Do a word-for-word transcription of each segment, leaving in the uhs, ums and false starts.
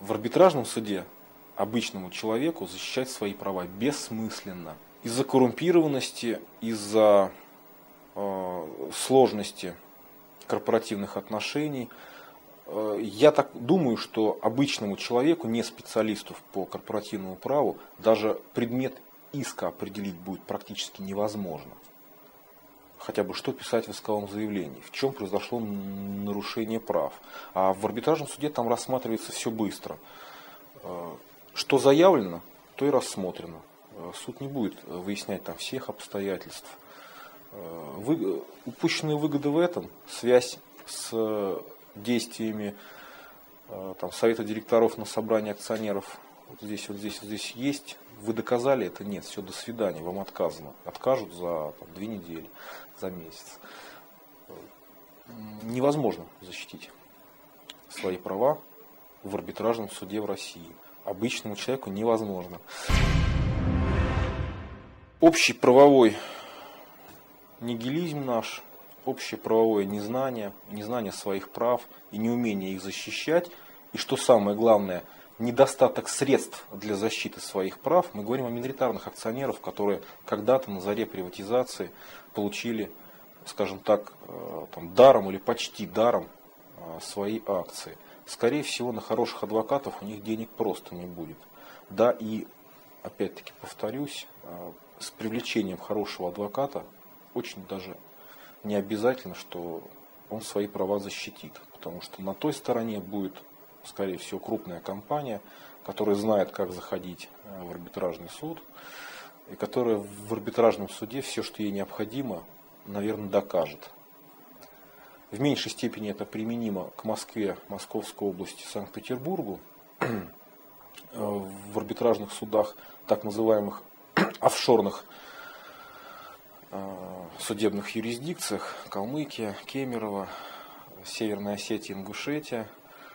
В арбитражном суде обычному человеку защищать свои права бессмысленно. Из-за коррумпированности, из-за э, сложности корпоративных отношений. Э, я так думаю, что обычному человеку, не специалисту по корпоративному праву, даже предмет иска определить будет практически невозможно. Хотя бы что писать в исковом заявлении, в чем произошло нарушение прав. А в арбитражном суде там рассматривается все быстро. Что заявлено, то и рассмотрено. Суд не будет выяснять там всех обстоятельств. Вы, упущенные выгоды в этом, связь с действиями там, совета директоров на собрании акционеров, вот здесь, вот здесь, вот здесь есть. Вы доказали это? Нет, все, до свидания, вам отказано. Откажут за там, две недели, за месяц. Невозможно защитить свои права в арбитражном суде в России. Обычному человеку невозможно. Общий правовой нигилизм наш, общее правовое незнание, незнание своих прав и неумение их защищать, и что самое главное, недостаток средств для защиты своих прав. Мы говорим о миноритарных акционерах, которые когда-то на заре приватизации получили, скажем так, там, даром или почти даром свои акции. Скорее всего, на хороших адвокатов у них денег просто не будет. Да, и опять-таки повторюсь, с привлечением хорошего адвоката очень даже не обязательно, что он свои права защитит. Потому что на той стороне будет, скорее всего, крупная компания, которая знает, как заходить в арбитражный суд, и которая в арбитражном суде все, что ей необходимо, наверное, докажет. В меньшей степени это применимо к Москве, Московской области, Санкт-Петербургу. В арбитражных судах, так называемых офшорных судебных юрисдикциях, Калмыкия, Кемерово, Северная Осетия, Ингушетия,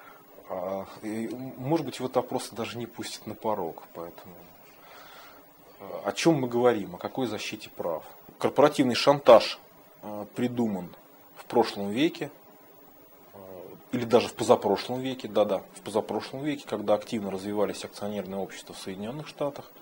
может быть, в это просто даже не пустят на порог. Поэтому о чем мы говорим, о какой защите прав? Корпоративный шантаж придуман в прошлом веке, или даже в позапрошлом веке, да-да, в позапрошлом веке, когда активно развивались акционерные общества в Соединенных Штатах.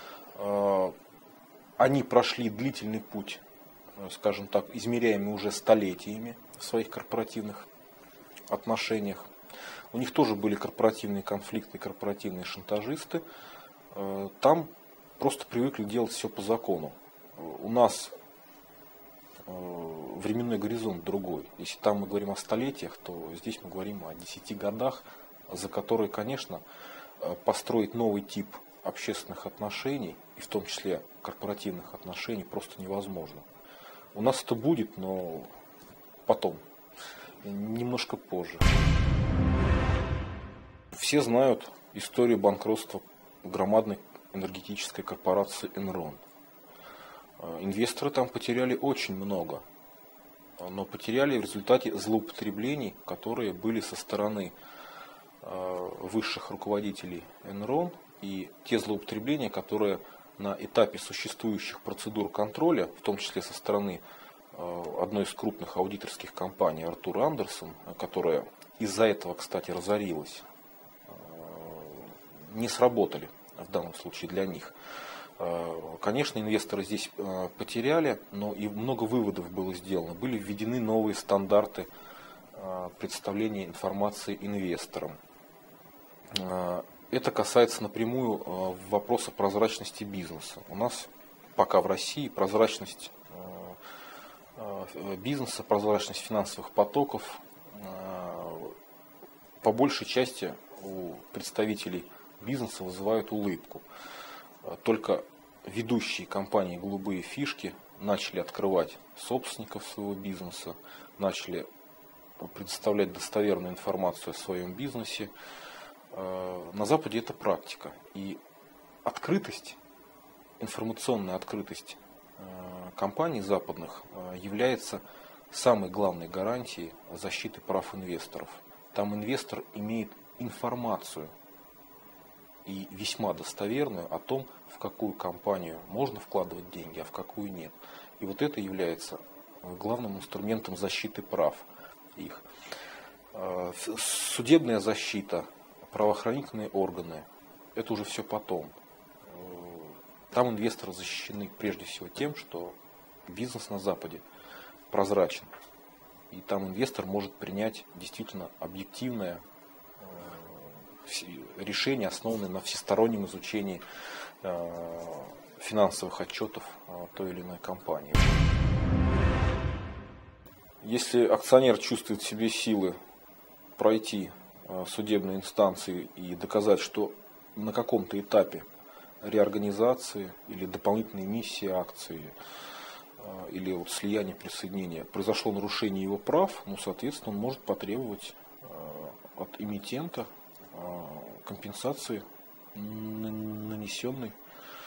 Они прошли длительный путь, скажем так, измеряемый уже столетиями в своих корпоративных отношениях. У них тоже были корпоративные конфликты, корпоративные шантажисты. Там просто привыкли делать все по закону. У нас временной горизонт другой. Если там мы говорим о столетиях, то здесь мы говорим о десяти годах, за которые, конечно, построить новый тип общественных отношений, и в том числе корпоративных отношений, просто невозможно. У нас это будет, но потом, немножко позже. Все знают историю банкротства громадной энергетической корпорации Enron. Инвесторы там потеряли очень много, но потеряли в результате злоупотреблений, которые были со стороны высших руководителей Enron, и те злоупотребления, которые на этапе существующих процедур контроля, в том числе со стороны одной из крупных аудиторских компаний Артур Андерсон, которая из-за этого, кстати, разорилась, не сработали в данном случае для них. Конечно, инвесторы здесь потеряли, но и много выводов было сделано. Были введены новые стандарты представления информации инвесторам. Это касается напрямую вопроса прозрачности бизнеса. У нас пока в России прозрачность бизнеса, прозрачность финансовых потоков по большей части у представителей бизнеса вызывают улыбку. Только ведущие компании «Голубые фишки» начали открывать собственников своего бизнеса, начали предоставлять достоверную информацию о своем бизнесе. На Западе это практика. И открытость, информационная открытость компаний западных является самой главной гарантией защиты прав инвесторов. Там инвестор имеет информацию, и весьма достоверную, о том, в какую компанию можно вкладывать деньги, а в какую нет. И вот это является главным инструментом защиты прав их. Судебная защита правоохранительные органы, это уже все потом. Там инвесторы защищены прежде всего тем, что бизнес на Западе прозрачен. И там инвестор может принять действительно объективное решение, основанное на всестороннем изучении финансовых отчетов той или иной компании. Если акционер чувствует в себе силы пройти судебные инстанции и доказать, что на каком-то этапе реорганизации или дополнительной миссии акции или вот слияния, присоединения произошло нарушение его прав, ну, соответственно, он может потребовать от эмитента компенсации нанесенной,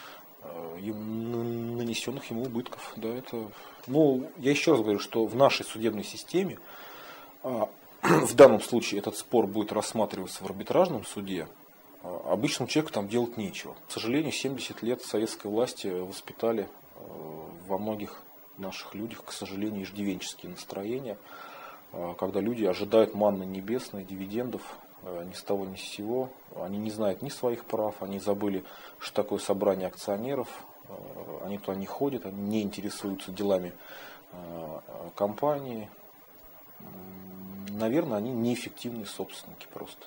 нанесенных ему убытков. Да, это, ну, я еще раз говорю, что в нашей судебной системе в данном случае этот спор будет рассматриваться в арбитражном суде. Обычному человеку там делать нечего. К сожалению, семьдесят лет советской власти воспитали во многих наших людях, к сожалению, иждивенческие настроения, когда люди ожидают манны небесной, дивидендов ни с того ни с сего. Они не знают ни своих прав, они забыли, что такое собрание акционеров, они туда не ходят, они не интересуются делами компании. Наверное, они неэффективные собственники просто.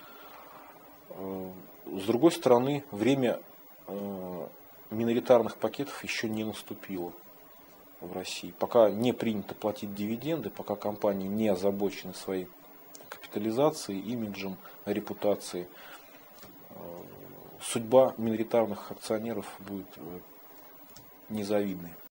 С другой стороны, время миноритарных пакетов еще не наступило в России. Пока не принято платить дивиденды, пока компании не озабочены своей капитализацией, имиджем, репутацией, судьба миноритарных акционеров будет незавидной.